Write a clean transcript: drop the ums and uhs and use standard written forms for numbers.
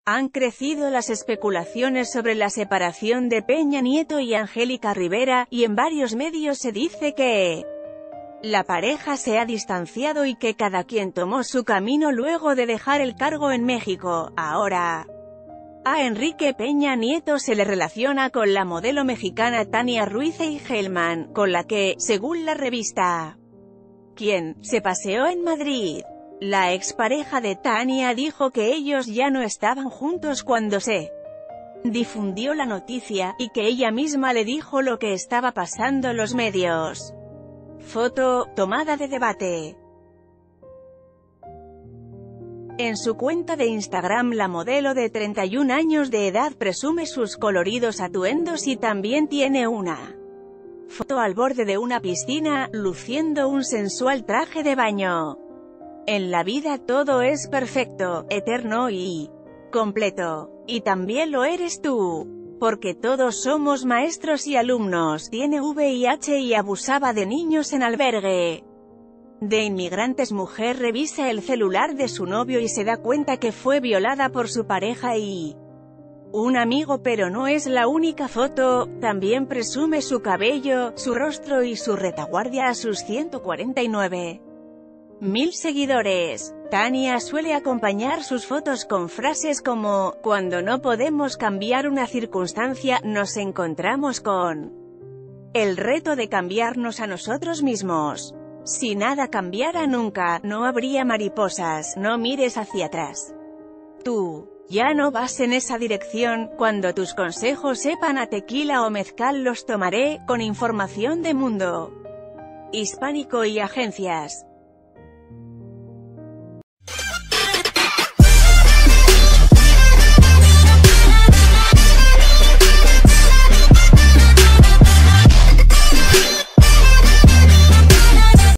Han crecido las especulaciones sobre la separación de Peña Nieto y Angélica Rivera, y en varios medios se dice que la pareja se ha distanciado y que cada quien tomó su camino luego de dejar el cargo en México. Ahora, a Enrique Peña Nieto se le relaciona con la modelo mexicana Tania Ruiz Eigelman, con la que, según la revista Quién, se paseó en Madrid. La expareja de Tania dijo que ellos ya no estaban juntos cuando se difundió la noticia, y que ella misma le dijo lo que estaba pasando en los medios. Foto, tomada de debate. En su cuenta de Instagram la modelo de 31 años de edad presume sus coloridos atuendos y también tiene una foto al borde de una piscina, luciendo un sensual traje de baño. En la vida todo es perfecto, eterno y completo. Y también lo eres tú. Porque todos somos maestros y alumnos. Tiene VIH y abusaba de niños en albergue de inmigrantes. Mujer revisa el celular de su novio y se da cuenta que fue violada por su pareja y un amigo, pero no es la única foto. También presume su cabello, su rostro y su retaguardia a sus 149.000 seguidores. Tania suele acompañar sus fotos con frases como: cuando no podemos cambiar una circunstancia, nos encontramos con el reto de cambiarnos a nosotros mismos. Si nada cambiara nunca, no habría mariposas. No mires hacia atrás. Tú ya no vas en esa dirección. Cuando tus consejos sepan a tequila o mezcal los tomaré. Con información de Mundo Hispánico y agencias.